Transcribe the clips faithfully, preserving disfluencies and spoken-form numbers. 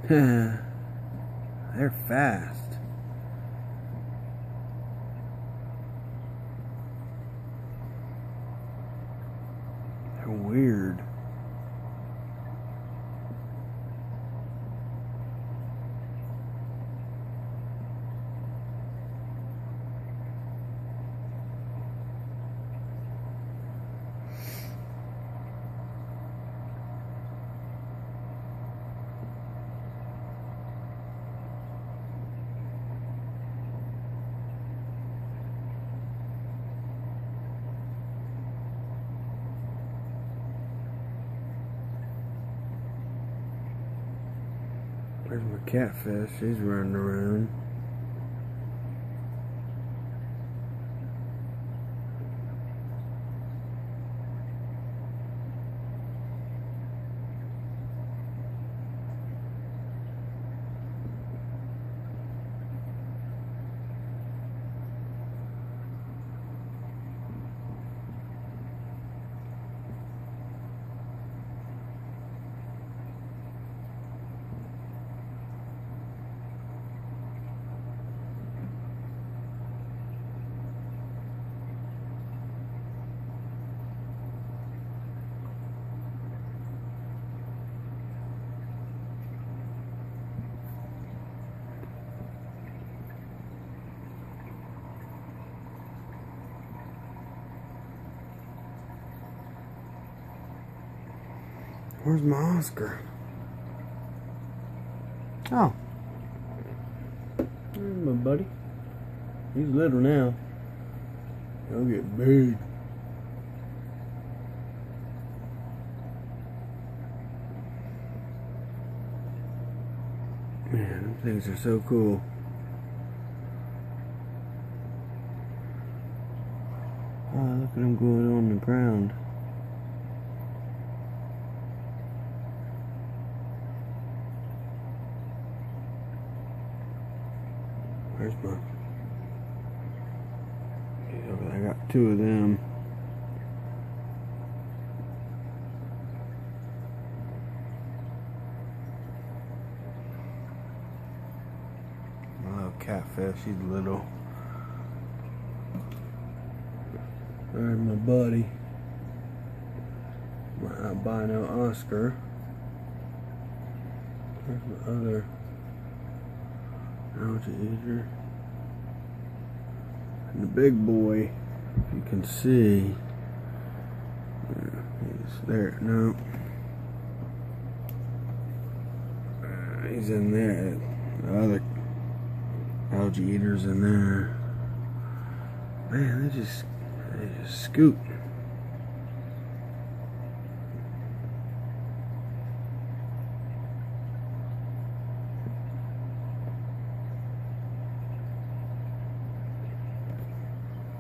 They're fast. They're weird. Where's my catfish? She's running around. Where's my Oscar? Oh. There's my buddy. He's little now. He'll get big. Man, them things are so cool. Oh, look at them going on the ground. Where's my... Yeah, I got two of them. My little catfish, she's little. There's my buddy. My albino Oscar. There's my other algae eater. And the big boy, if you can see, he's there. No, uh, he's in there. The other algae eaters in there. Man, they just they just scoot.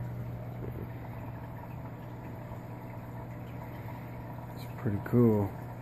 Pretty cool.